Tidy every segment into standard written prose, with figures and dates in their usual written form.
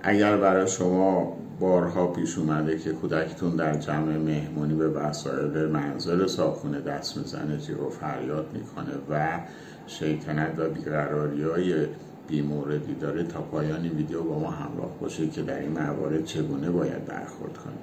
اگر برای شما بارها پیش اومده که کودکتون در جمع مهمانی به وسایل منزل صاحبخونه دست میزنه، جیغ و فریاد میکنه و شیطنت و بیقراری‌های بی‌موردی داره، تا پایان این ویدیو با ما همراه باشید که در این موارد چگونه باید برخورد کنیم.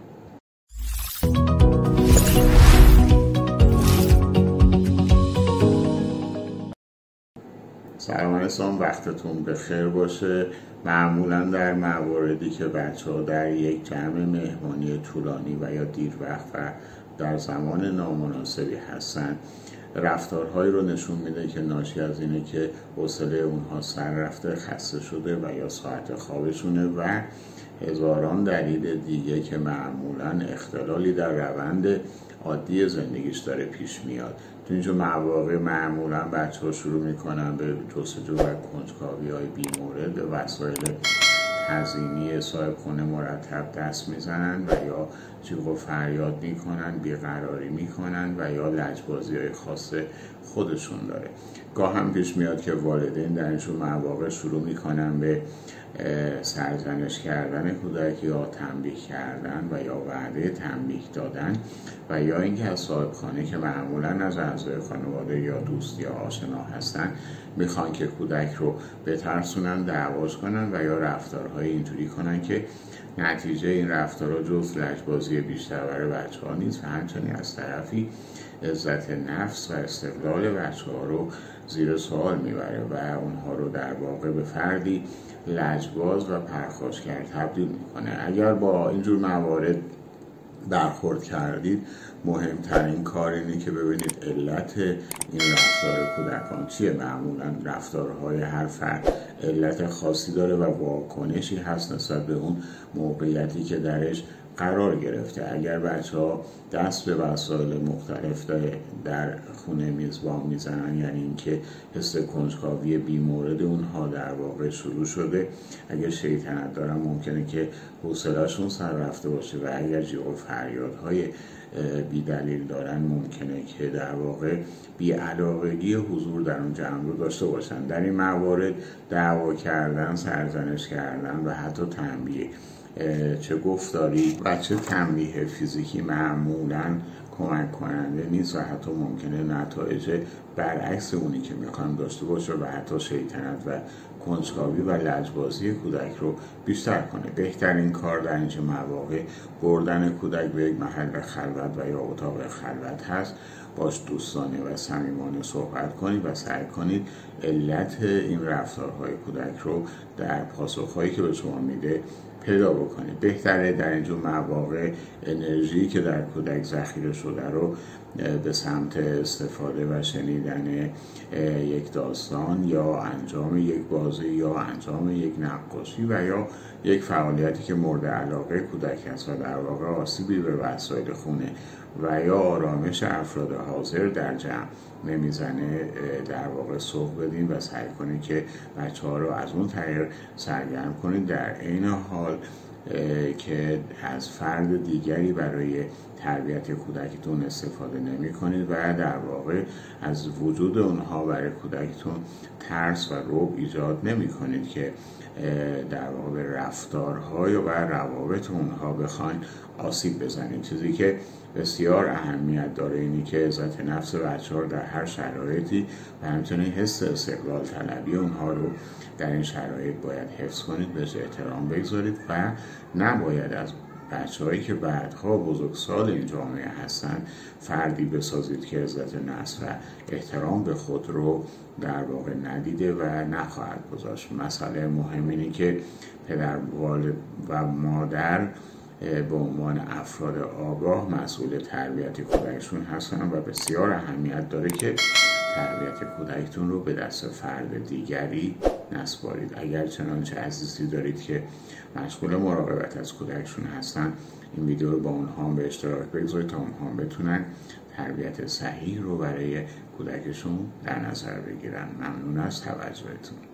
سلام علیکم، وقتتون بخیر باشه. معمولا در مواردی که بچه‌ها در یک جمع مهمانی طولانی و یا دیر وقت و در زمان نامناسبی هستن، رفتارهایی رو نشون میده که ناشی از اینه که حوصله اونها سر رفته، خسته شده و یا ساعت خوابشونه و هزاران دلیل دیگه که معمولا اختلالی در روند عادی زندگیش داره پیش میاد. تو اینجور مواقع معمولا بچه‌ها شروع میکنن به جستجو و کنجکاوی‌های بی‌مورد به وسایل تزیینی صاحب خونه مرتب دست میزنن و یا جیغ و فریاد میکنن، بیقراری میکنن و یا لجبازی‌های خاص خودشون داره. گاه هم پیش میاد که والدین در اینجور مواقع شروع میکنن به سرزنش کردن کودک یا تنبیه کردن و یا وعده تنبیه دادن و یا اینکه از صاحب خانه که معمولا از اعضای خانواده یا دوست یا آشنا هستن میخوان که کودک رو بترسونن، دعواش کنن و یا رفتارهای اینجوری کنن که نتیجه این رفتارها جز لجبازی بیشتر برای بچه‌ها نیست و همچنین از طرفی عزت نفس و استقلال بچه‌ها رو زیر سوال میبره و اونها رو در واقع به فردی لجباز و پرخاشگر تبدیل میکنه. اگر با اینجور موارد برخورد کردید، مهمترین کار اینه که ببینید علت این رفتار کودکان چیه. معمولا رفتارهای هر فرد علت خاصی داره و واکنشی هست نسبت به اون موقعیتی که درش قرار گرفته. اگر بچه‌ها دست به وسایل مختلف در خونه میزبان میزنن، یعنی اینکه حس کنجکاوی بی‌مورد اونها در واقع شروع شده، اگر شیطنت دارن ممکنه که حوصله‌شون سر رفته باشه و اگر جیغ و فریادهای بی دلیل دارن ممکنه که در واقع بی‌علاقگی حضور در اون جمع رو داشته باشن. در این موارد دعوا کردن، سرزنش کردن و حتی تنبیه، چه گفتاری و چه تنبیه فیزیکی معمولا کمک کننده نیست و حتی ممکنه نتایج برعکس اونی که میخوام داشته باشه و حتی شیطنت و کنجکاوی و لجبازی کودک رو بیشتر کنه. بهترین کار در این مواقع بردن کودک به یک محل خلوت و یا اتاق خلوت هست. باش دوستانه و صمیمانه صحبت کنید و سعی کنید علت این رفتارهای کودک رو در پاسخهایی که به شما میده پیدا بکنید. بهتره در اینجور مواقع انرژی که در کودک ذخیره شده رو به سمت استفاده و شنیدن یک داستان یا انجام یک بازی یا انجام یک نقاشی و یا یک فعالیتی که مورد علاقه کودک است و در واقع آسیبی به وسایل خونه و یا آرامش افراد حاضر در جمع نمیزنه در واقع سوق بدین و سعی کنید که بچه‌ها رو از اون طریق سرگرم کنید، در عین حال که از فرد دیگری برای تربیت کودکتون استفاده نمی کنید و در واقع از وجود اونها برای کودکتون ترس و رعب ایجاد نمی کنید که در واقع به رفتارهای و روابط اونها بخواین آسیب بزنید. چیزی که بسیار اهمیت داره اینی که عزت نفس بچه‌ها در هر شرایطی و همچنین حس استقلال طلبی اونها رو در این شرایط باید حفظ کنید، بهش احترام بگذارید و نباید از بچه‌هایی که بعدها بزرگسال این جامعه هستن فردی بسازید که عزت نفس و احترام به خود رو در واقع ندیده و نخواهد گذاشت. مسئله مهم اینه که پدر و مادر به عنوان افراد آگاه مسئول تربیت کودکشون هستن و بسیار اهمیت داره که تربیت کودکتون رو به دست فرد دیگری نسپارید. اگر چنانچه عزیزی دارید که مشغول مراقبت از کودکشون هستن، این ویدیو رو با اونها به اشتراک بگذارید تا اونها بتونن تربیت صحیح رو برای کودکشون در نظر بگیرن. ممنون از توجهتون.